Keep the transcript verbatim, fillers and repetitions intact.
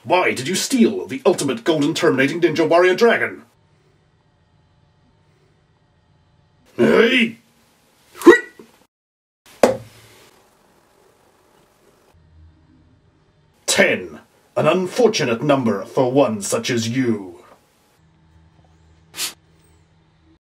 Why did you steal the ultimate golden terminating ninja warrior dragon? Hey! Ten. An unfortunate number for one such as you.